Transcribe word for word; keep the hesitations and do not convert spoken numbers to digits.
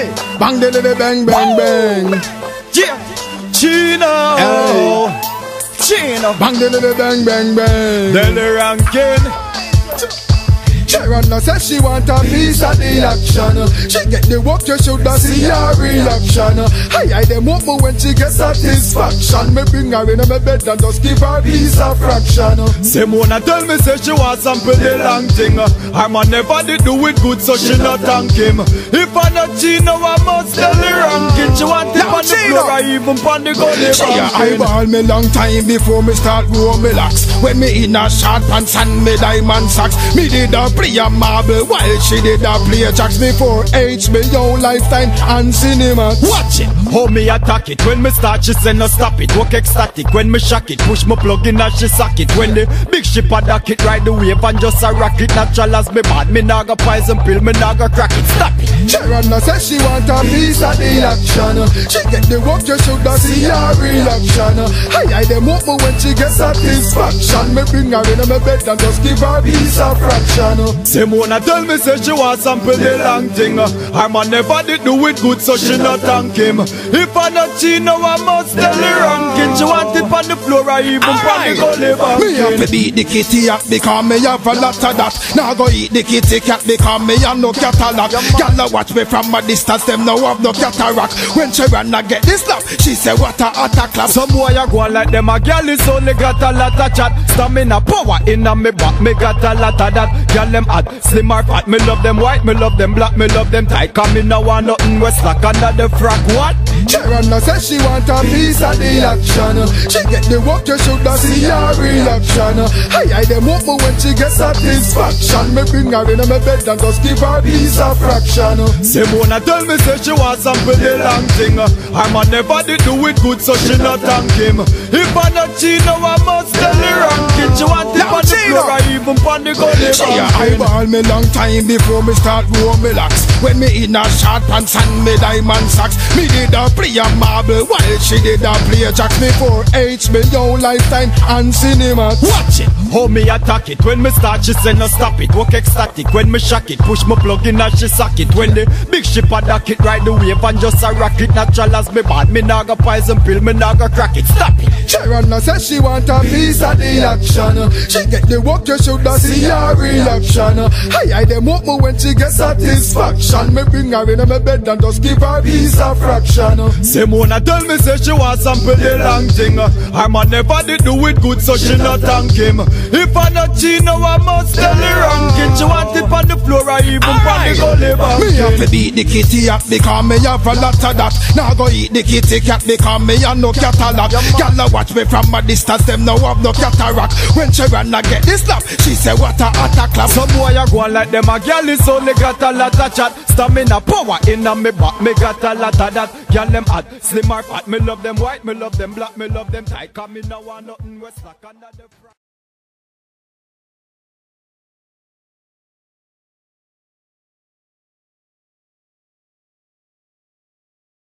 Hey, bang de de bang bang bang. Yeah, Chino. Hey. Chino. Bang de de bang bang bang. Daily ranking. Sharon says she want a piece of the action. She get the work, you should have see her reaction. I hide them up when she gets satisfaction. Me bring her in my bed and just give her a piece of fraction. Simona tell me say she want sample the long thing. Her man never did do it good, so she not thank him. If I not Chino, I must tell the ranking. She want it on the floor or even on the gully. She a eyeball me long time before me start grow me locks. When me in a short pants and me diamond socks, me did a play a marble while she did a play jacks before H B O Lifetime and cinema. Watch it, how me attack it. When me start she say no stop it. Walk ecstatic when me shock it. Push my plug in and she sock it. When the big ship a dock it, ride the wave and just a rock it. Natural as me bad, me nah go poison pill, me nah go crack it. Stop it. Sharon says she want a piece of the action. She get the work, you should have see her reaction. I hide them up when she gets satisfaction. Me bring her in my bed and just give her a piece of fraction. Simona tell me say she want sample the long thing. Her man never did do it good, so she not thank him. If I not Chino, I must tell the ranking. She want it on the floor or even on the gully bank. Me have to beat the kitty cat because me have a lot of that. Now go eat the kitty cat because me have no cataract. Y'all watch me from a distance, them now have no cataract. When she run I get this slap, she say what a attack clap. Some boy a go like them a girl is only got a lot of chat. Stamina power in a me back, me got a lot of that. Girl them hot, slim or fat, me love them white, me love them black, me love them tight. Cause me no want nothing west like under the frack. What? Sharon says she want a piece of the action. She get the work, you should have see her reaction. I hide them up when she gets satisfaction. Me bring her in my bed and just give her a piece of fraction. Simona tell me say she want sample the long thing. Her man never did do it good, so she not thank him. If I not Chino, I must tell the ranking. She want it on the floor or even on the gully. She a eyeball me long time before me start grow me locks. When me in a short pants and me diamond socks, me did a play a marble while she did a play jacks before H B O Lifetime and cinema. Watch it, how me attack it. When me start she say no stop it. Walk ecstatic when me shock it. Push my plug in and she sock it. When the big ship a dock it, ride the wave and just a rock it. Natural as me bad, me nah go poison pill, me nah go crack it. Stop it. Sharon says she want a piece of the action. She get the work, you should have see her reaction. I hide them up when she gets satisfaction. Me bring her in my bed and just give her a piece of fraction. Simona tell me say she want sample the long thing. Her man never did do it good, so she not thank him. If I not Chino, I must tell the ranking. She want it on the floor or even on the gully bank. Me have to beat the kitty cat because me have a lot of that. Now go eat the kitty cat because me have no cataract. Y'all watch me from a distance, them now have no cataract. When she run I get this slap, she say what a attack clap. Some boy a go like them a girl is only got a lot of chat. Stamina power in a me back, me got a lot of that. Girl them hot, slim or fat, me love them white, me love them black, me love them tight. Cause me no want nothing west like under the